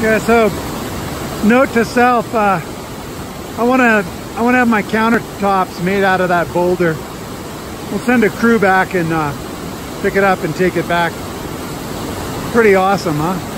Yeah, so note to self, I wanna have my countertops made out of that boulder. We'll send a crew back and pick it up and take it back. Pretty awesome, huh?